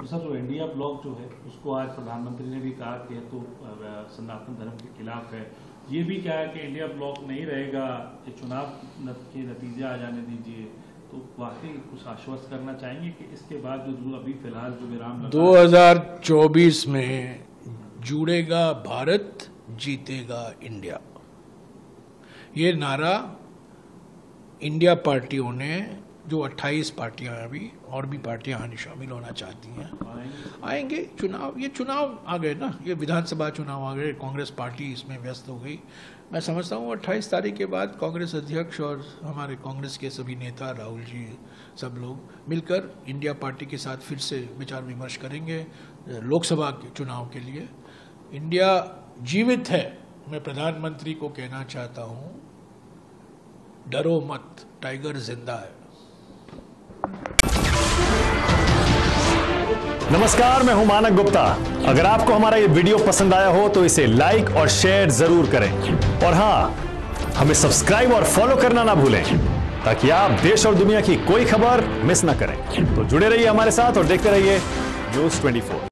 तो सर जो India block जो है उसको आज प्रधानमंत्री ने भी कहा कि तो सनातन धर्म के खिलाफ है। ये भी क्या है कि इंडिया ब्लॉक नहीं रहेगा, ये चुनाव के नतीजे आ जाने दीजिए। तो वाकई कुछ आश्वस्त करना चाहेंगे कि इसके बाद जो अभी फिलहाल जो विराम 2024 में जुड़ेगा भारत, जीतेगा इंडिया, ये नारा इंडिया पार्टियों ने, जो 28 पार्टियां अभी और भी पार्टियां आने शामिल होना चाहती हैं, आएंगे। चुनाव, ये चुनाव आ गए ना, ये विधानसभा चुनाव आ गए, कांग्रेस पार्टी इसमें व्यस्त हो गई। मैं समझता हूँ 28 तारीख के बाद कांग्रेस अध्यक्ष और हमारे कांग्रेस के सभी नेता, राहुल जी, सब लोग मिलकर इंडिया पार्टी के साथ फिर से विचार विमर्श करेंगे लोकसभा के चुनाव के लिए। इंडिया जीवित है। मैं प्रधानमंत्री को कहना चाहता हूँ, डरो मत, टाइगर जिंदा है। नमस्कार, मैं हूं मानक गुप्ता। अगर आपको हमारा ये वीडियो पसंद आया हो तो इसे लाइक और शेयर जरूर करें, और हां, हमें सब्सक्राइब और फॉलो करना ना भूलें ताकि आप देश और दुनिया की कोई खबर मिस ना करें। तो जुड़े रहिए हमारे साथ और देखते रहिए न्यूज़ 24।